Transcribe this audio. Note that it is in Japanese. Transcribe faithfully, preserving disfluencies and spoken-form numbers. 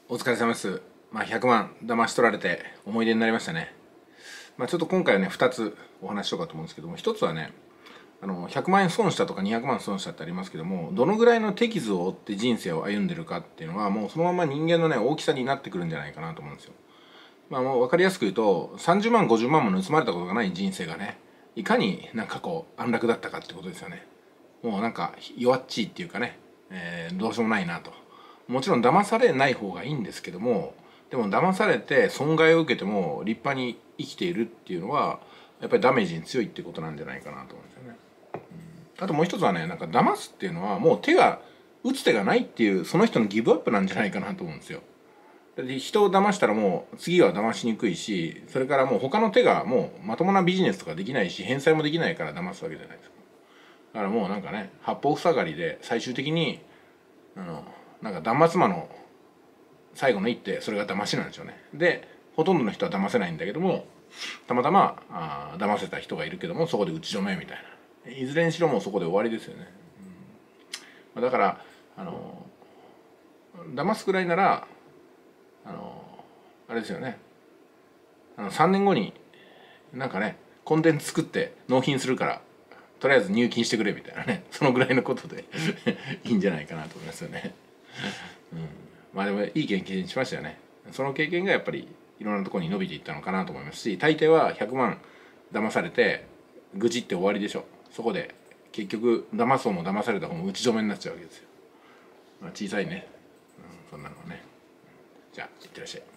お疲れ様です。まあ、ひゃくまん騙し取られて思い出になりましたね。まあ、ちょっと今回はねふたつお話ししようかと思うんですけども、ひとつはね、あのひゃくまんえん損したとかにひゃくまん損したってありますけども、どのぐらいの手傷を負って人生を歩んでるかっていうのはもうそのまま人間のね大きさになってくるんじゃないかなと思うんですよ。まあ、もう分かりやすく言うとさんじゅうまんごじゅうまんも盗まれたことがない人生がね、いかになんかこう安楽だったかってことですよね。もうなんか弱っちいっていうかね、えーどうしようもないなと。もちろん騙されない方がいいんですけども、でも騙されて損害を受けても立派に生きているっていうのはやっぱりダメージに強いってことなんじゃないかなと思うんですよね。あともう一つはね、なんか騙すっていうのはもう手が打つ手がないっていうその人のギブアップなんじゃないかなと思うんですよ。で人を騙したらもう次は騙しにくいし、それからもう他の手がもうまともなビジネスとかできないし返済もできないから騙すわけじゃないですか。だからもうなんかね、八方塞がりで最終的にあのなんか断末魔の最後の一手、それが騙しなんですよね。でほとんどの人は騙せないんだけども、たまたまあ騙せた人がいるけどもそこで打ち止めみたいな、いずれにしろもうそこで終わりですよね。うん、だからあの騙すくらいならあのあれですよね、あのさんねんごになんかねコンテンツ作って納品するからとりあえず入金してくれみたいなね、そのぐらいのことでいいんじゃないかなと思いますよね。うん、まあでもいい経験しましたよね。その経験がやっぱりいろんなところに伸びていったのかなと思いますし、大抵はひゃくまん騙されて愚痴って終わりでしょ。そこで結局騙す方も騙された方も打ち止めになっちゃうわけですよ。まあ、小さいね、うん、そんなのはね。じゃあいってらっしゃい。